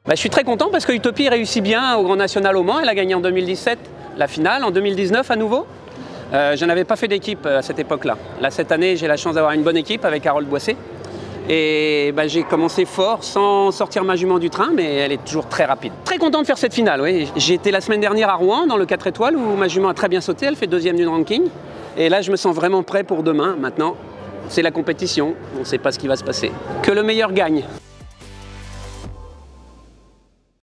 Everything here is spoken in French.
Je suis très content parce que Utopie réussit bien au Grand National au Mans. Elle a gagné en 2017 la finale, en 2019 à nouveau. Je n'avais pas fait d'équipe à cette époque-là. Là, cette année, j'ai la chance d'avoir une bonne équipe avec Harold Boissé. Et j'ai commencé fort sans sortir ma jument du train, mais elle est toujours très rapide. Très content de faire cette finale, oui. J'ai été la semaine dernière à Rouen, dans le 4 étoiles, où ma jument a très bien sauté. Elle fait 2e du ranking. Et là, je me sens vraiment prêt pour demain. Maintenant, c'est la compétition. On ne sait pas ce qui va se passer. Que le meilleur gagne.